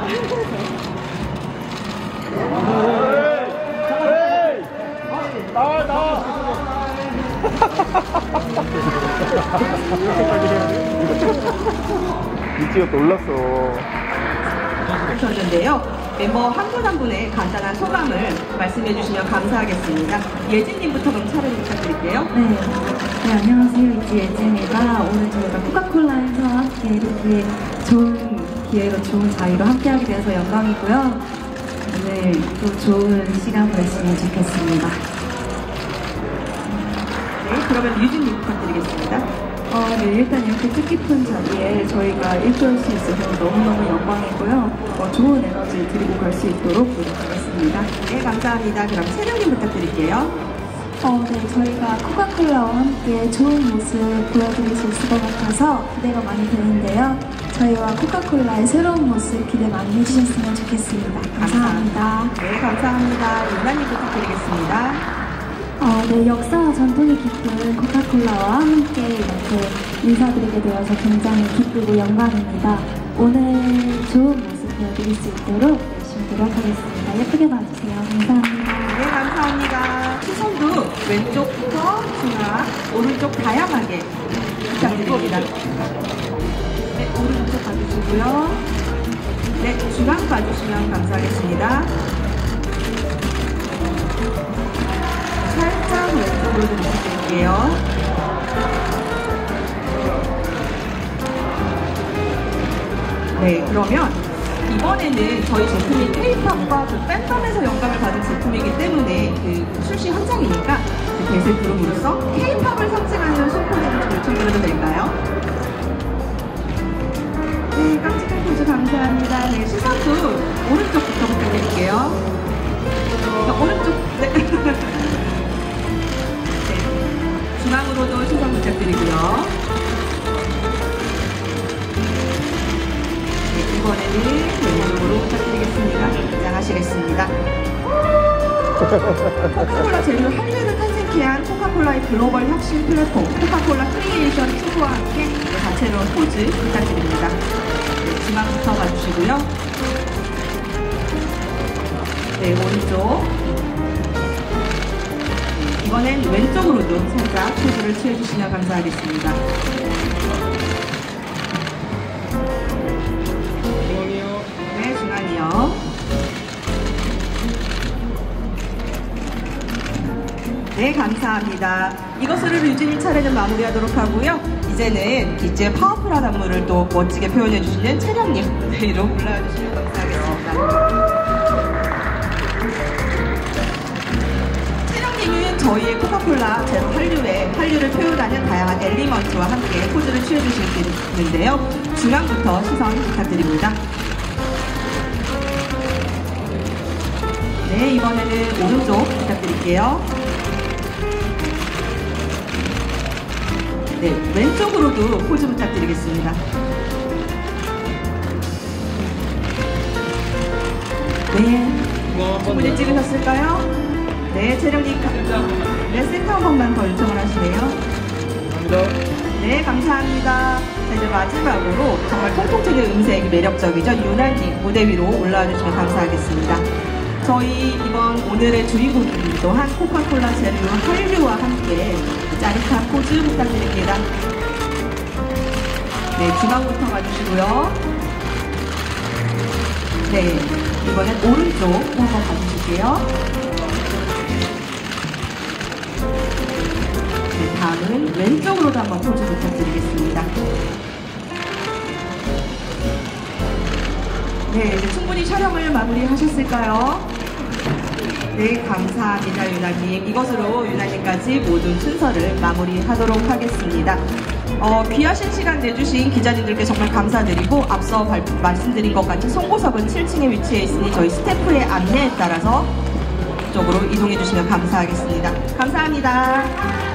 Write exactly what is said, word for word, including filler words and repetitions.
나와 나와. 미치가 놀랐어. 하셨는데요. 멤버 한 분 한 분의 간단한 소감을 말씀해 주시면 감사하겠습니다. 예진님부터 그럼 차례 부탁드릴게요. 네. 네, 안녕하세요. 이지 예진입니다. 오늘 저희가 코카콜라에서 함께 이렇게 좋은 기회로 좋은 자리로 함께하게 돼서 영광이고요. 오늘 또 좋은 시간 보냈으면 좋겠습니다. 네, 그러면 유진님 부탁드리겠습니다. 어, 네, 일단 이렇게 뜻깊은 자리에 저희가 일조할 수 있어서 너무너무 영광이고요. 어, 좋은 에너지 드리고 갈 수 있도록 노력하겠습니다. 네, 감사합니다. 그럼 채령님 부탁드릴게요. 어, 네, 저희가 코카콜라와 함께 좋은 모습 보여드릴 수 있을 것 같아서 기대가 많이 되는데요. 저희와 코카콜라의 새로운 모습 기대 많이 해주셨으면 좋겠습니다. 감사합니다. 네, 감사합니다. 유나님 부탁드리겠습니다. 어, 네, 역사와 전통이 깊은 코카콜라와 함께 이렇게 인사드리게 되어서 굉장히 기쁘고 영광입니다. 오늘 좋은 모습 보여드릴 수 있도록 열심히 노력하겠습니다. 예쁘게 봐주세요. 감사합니다. 네, 감사합니다. 시선도 왼쪽부터 중앙, 오른쪽 다양하게 부탁드립니다. 네, 오른쪽 봐주시고요. 네, 중앙 봐주시면 감사하겠습니다. 살짝 왼쪽으로 좀 부탁드릴게요. 네, 그러면 이번에는 저희 제품이 K-팝과 그 팬덤에서 영감을 받은 제품이기 때문에 그 출시 현장이니까 그 대세 그룹으로서 K-팝을 상징하는 손포즈를 좀 요청드려도 될까요? 네, 깜찍한 포즈 감사합니다. 네, 시선도 오른쪽부터 부탁드릴게요. 네, 오른쪽, 네. 네. 중앙으로도 시선 부탁드리고요. 이번에는 왼쪽으로 부탁드리겠습니다. 긴장하시겠습니다. 코카콜라 젤로 한류를 탄생케 한 코카콜라의 글로벌 혁신 플랫폼 코카콜라 크리에이션 투구와 함께 다채로운 포즈 부탁드립니다. 네, 중앙부터 봐주시고요. 네, 오른쪽. 이번엔 왼쪽으로도 살짝 포즈를 취해주시면 감사하겠습니다. 네, 감사합니다. 이것으로 유진이 차례는 마무리하도록 하고요. 이제는 기지의 파워풀한 안무를 또 멋지게 표현해주시는 채령님 무대로 올라와주시면 감사하겠습니다. 채령님은 저희의 코카콜라 제로 한류의 한류를 표현하는 다양한 엘리먼트와 함께 포즈를 취해주시는데요. 중앙부터 시선 부탁드립니다. 네, 이번에는 오른쪽 부탁드릴게요. 네, 왼쪽으로도 포즈 부탁드리겠습니다. 네, 충분히 찍으셨을까요? 네, 채령님. 네, 센터 한 번만 더 요청을 하시네요. 감사합니다. 네, 감사합니다. 자, 이제 마지막으로 정말 통통 튀는 음색이 매력적이죠. 유나님 무대 위로 올라와 주시면 감사하겠습니다. 저희 이번 오늘의 주인공이기도 한 코카콜라 제로 한류와 함께 짜릿한 포즈 부탁드립니다. 네, 중앙부터 가주시고요. 네, 이번엔 오른쪽 한번 가주실게요. 네, 다음은 왼쪽으로도 한번 포즈 부탁드리겠습니다. 네, 이제 충분히 촬영을 마무리하셨을까요? 네, 감사합니다, 유나님. 이것으로 유나님까지 모든 순서를 마무리하도록 하겠습니다. 어, 귀하신 시간 내주신 기자님들께 정말 감사드리고 앞서 발, 말씀드린 것 같이 송고석은 칠 층에 위치해 있으니 저희 스태프의 안내에 따라서 쪽으로 이동해 주시면 감사하겠습니다. 감사합니다.